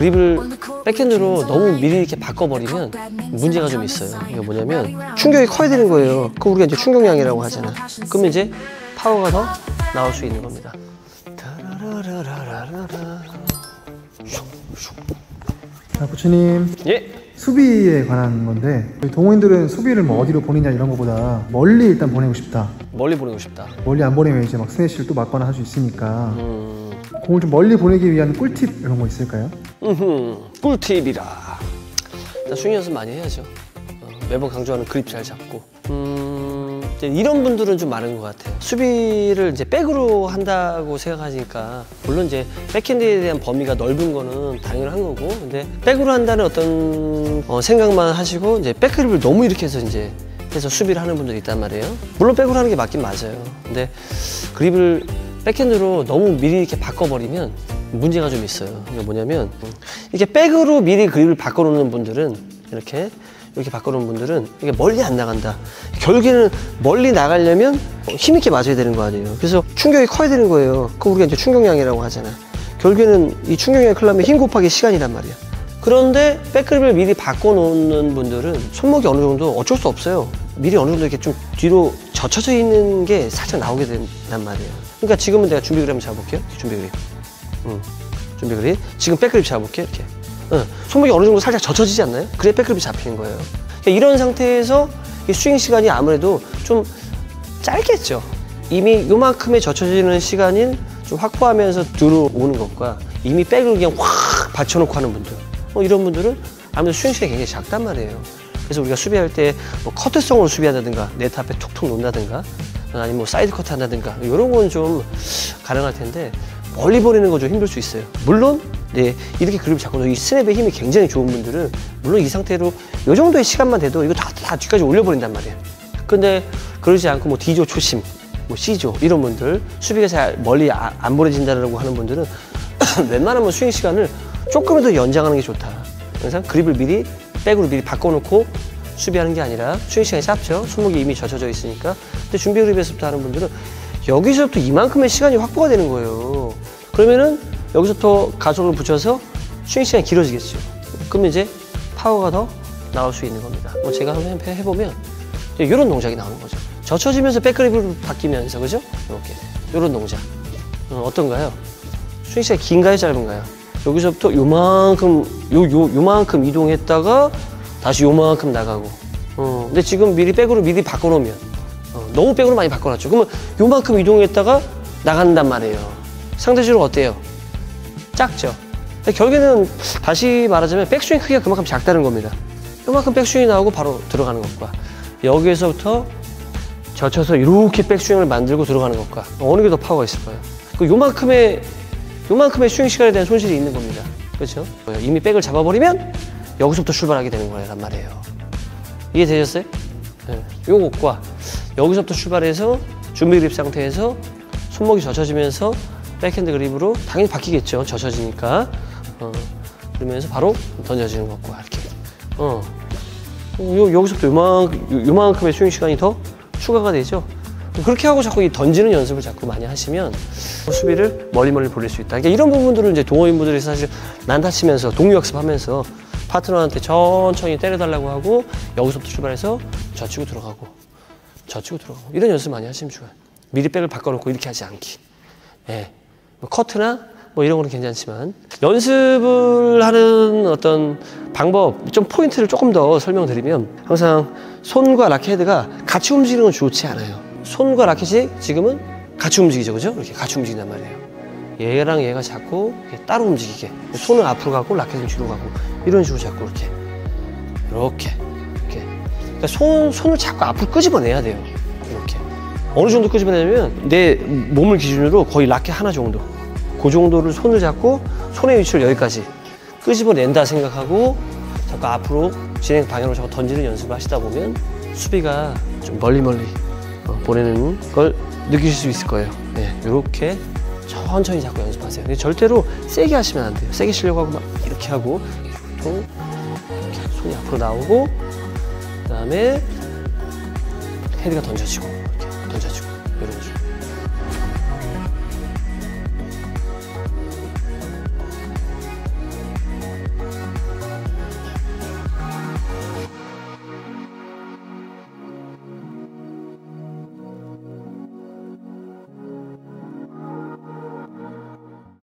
그립을 백핸드로 너무 미리 이렇게 바꿔버리면 문제가 좀 있어요. 이게 뭐냐면 충격이 커야 되는 거예요. 그럼 우리가 이제 충격량이라고 하잖아. 그러면 이제 파워가 더 나올 수 있는 겁니다. 자, 부처님. 예. 수비에 관한 건데 동호인들은 수비를 뭐 어디로 보내냐 이런 거보다 멀리 일단 보내고 싶다. 멀리 보내고 싶다. 멀리 안 보내면 이제 막 스매시를 또 맞거나 할 수 있으니까 공을 좀 멀리 보내기 위한 꿀팁 이런 거 있을까요? 꿀팁이라. 일단 스윙 연습 많이 해야죠. 매번 강조하는 그립 잘 잡고. 이제 이런 분들은 좀 많은 것 같아요. 수비를 이제 백으로 한다고 생각하니까 물론 이제 백핸드에 대한 범위가 넓은 거는 당연한 거고, 근데 백으로 한다는 어떤 생각만 하시고 이제 백그립을 너무 이렇게 해서 이제 해서 수비를 하는 분들이 있단 말이에요. 물론 백으로 하는 게 맞긴 맞아요. 근데 그립을 백핸드로 너무 미리 이렇게 바꿔버리면 문제가 좀 있어요. 이게 뭐냐면 이렇게 백으로 미리 그립을 바꿔놓는 분들은 이렇게 바꿔놓은 분들은 이게 멀리 안 나간다. 결국에는 멀리 나가려면 힘있게 맞아야 되는 거 아니에요. 그래서 충격이 커야 되는 거예요. 그거 우리가 이제 충격량이라고 하잖아. 결국에는 이 충격량이 크려면 힘 곱하기 시간이란 말이야. 그런데 백그립을 미리 바꿔놓는 분들은 손목이 어느 정도 어쩔 수 없어요. 미리 어느 정도 이렇게 좀 뒤로 젖혀져 있는 게 살짝 나오게 된단 말이에요. 그러니까 지금은 내가 준비 그립 한번 잡아볼게요. 준비 그립. 준비 그립. 지금 백그립 잡아볼게요. 이렇게. 손목이 어느 정도 살짝 젖혀지지 않나요? 그래 백그립이 잡히는 거예요. 그러니까 이런 상태에서 이 스윙 시간이 아무래도 좀 짧겠죠. 이미 요만큼의 젖혀지는 시간인 좀 확보하면서 들어오는 것과 이미 백을 그냥 확 받쳐놓고 하는 분들, 이런 분들은 아무래도 스윙 시간이 굉장히 작단 말이에요. 그래서 우리가 수비할 때 뭐 커트성으로 수비한다든가 네트 앞에 툭툭 놓는다든가 아니면 뭐 사이드 커트 한다든가 이런 건 좀 가능할 텐데 멀리 보내는 건 좀 힘들 수 있어요. 물론 이렇게 그립을 잡고 이 스냅의 힘이 굉장히 좋은 분들은 물론 이 상태로 이 정도의 시간만 돼도 이거 다 뒤까지 올려버린단 말이에요. 근데 그러지 않고 뭐 D조 초심, 뭐 C조 이런 분들 수비가 잘 멀리 안 보내진다고 하는 분들은 웬만하면 스윙 시간을 조금 더 연장하는 게 좋다. 그래서 그립을 백으로 미리 바꿔놓고 수비하는 게 아니라 스윙 시간이 짧죠. 손목이 이미 젖혀져 있으니까. 근데 준비 그립에서부터 하는 분들은 여기서부터 이만큼의 시간이 확보가 되는 거예요. 그러면은 여기서부터 가속을 붙여서 스윙 시간이 길어지겠죠. 그러면 이제 파워가 더 나올 수 있는 겁니다. 제가 한번 해보면 이런 동작이 나오는 거죠. 젖혀지면서 백그립으로 바뀌면서, 그죠? 이렇게 이런 동작. 어떤가요? 스윙 시간이 긴가요, 짧은가요? 여기서부터 요만큼 이동했다가 다시 요만큼 나가고. 근데 지금 백으로 미리 바꿔놓으면 너무 백으로 많이 바꿔놨죠. 그러면 요만큼 이동했다가 나간단 말이에요. 상대적으로 어때요? 작죠? 결국에는 다시 말하자면 백스윙 크기가 그만큼 작다는 겁니다. 요만큼 백스윙이 나오고 바로 들어가는 것과 여기에서부터 젖혀서 이렇게 백스윙을 만들고 들어가는 것과 어느 게 더 파워가 있을까요? 요만큼의 스윙 시간에 대한 손실이 있는 겁니다. 그렇죠? 이미 백을 잡아버리면 여기서부터 출발하게 되는 거란 말이에요. 이해되셨어요? 네. 요것과 여기서부터 출발해서 준비 그립 상태에서 손목이 젖혀지면서 백핸드 그립으로 당연히 바뀌겠죠. 젖혀지니까. 그러면서 바로 던져지는 것과 이렇게. 여기서부터 요만큼의 스윙 시간이 더 추가가 되죠. 그렇게 하고 자꾸 이 던지는 연습을 자꾸 많이 하시면 수비를 멀리 보낼 수 있다. 그러니까 이런 부분들은 이제 동호인분들이 사실 난타치면서 동료학습하면서 파트너한테 천천히 때려달라고 하고 여기서부터 출발해서 젖히고 들어가고 이런 연습 많이 하시면 좋아요. 미리 백을 바꿔놓고 이렇게 하지 않기. 예. 뭐 커트나 뭐 이런 거는 괜찮지만 연습을 하는 어떤 방법, 좀 포인트를 조금 더 설명드리면 항상 손과 라켓가 같이 움직이는 건 좋지 않아요. 손과 라켓이 지금은 같이 움직이죠, 그죠? 이렇게 같이 움직인단 말이에요. 얘랑 얘가 자꾸 따로 움직이게. 손은 앞으로 가고 라켓은 뒤로 가고 이런 식으로 자꾸 이렇게. 그러니까 손을 자꾸 앞으로 끄집어내야 돼요. 이렇게. 어느 정도 끄집어내냐면 내 몸을 기준으로 거의 라켓 하나 정도. 그 정도를 손을 잡고 손의 위치를 여기까지 끄집어낸다 생각하고 자꾸 앞으로 진행 방향으로 자꾸 던지는 연습을 하시다 보면 수비가 좀 멀리 보내는 걸 느끼실 수 있을 거예요. 네, 이렇게 천천히 자꾸 연습하세요. 근데 절대로 세게 하시면 안 돼요. 세게 치려고 하고 막 이렇게 하고 보통 이렇게 손이 앞으로 나오고 그다음에 헤드가 던져지고 이렇게 던져지고 이런 식으로.